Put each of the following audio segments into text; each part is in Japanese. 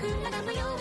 膨らむよ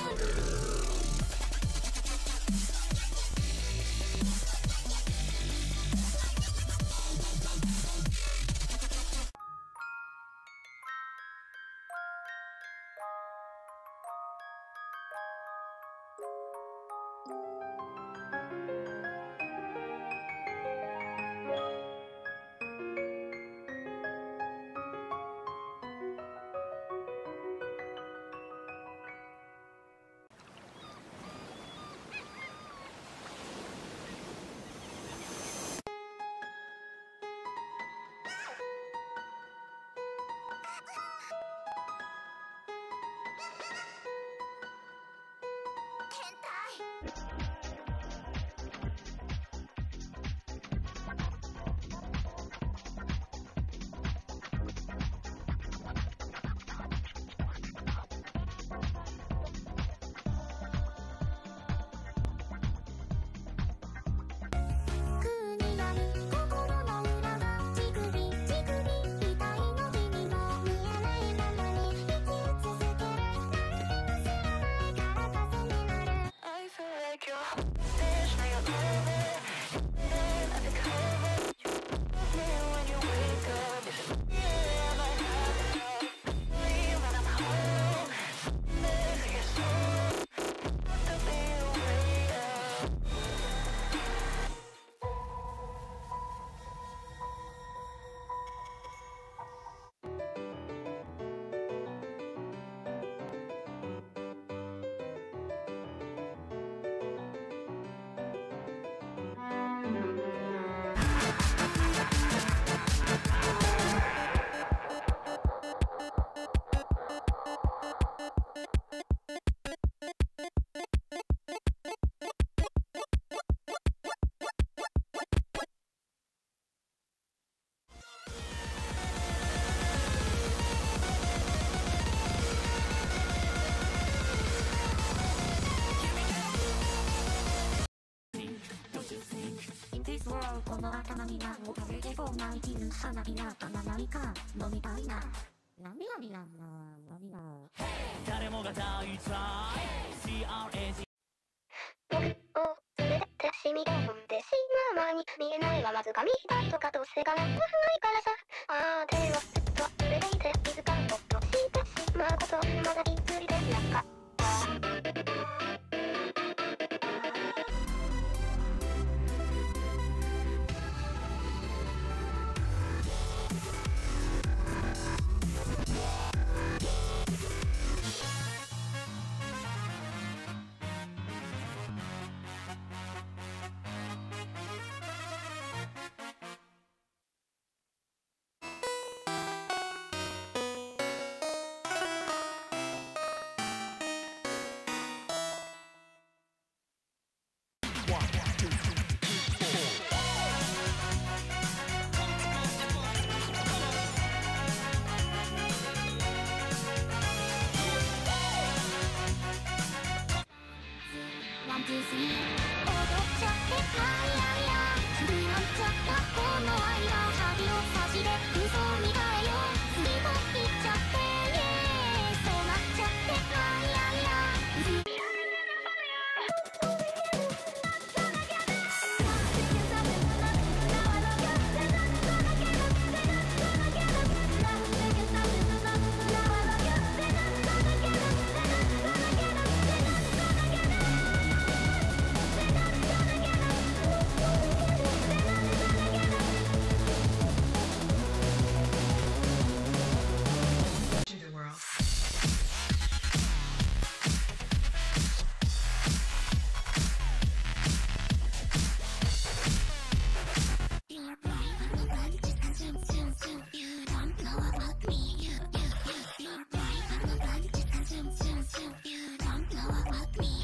この頭に何を食べてこないきる花火がたまないか飲みたいな涙誰もが大体 CRAG 僕を連れてしみで飲んでしまう前に見えないはまず髪痛いとかどうせがなんもないからさあーではずっと連れていて気づかんとしてしまうことまだびっくりでなかった踊っちゃってはいや気になっちゃったこの間針を差しで嘘みたいよ次も行っちゃってイエーイそうなっちゃってはいやいやYou don't know about me.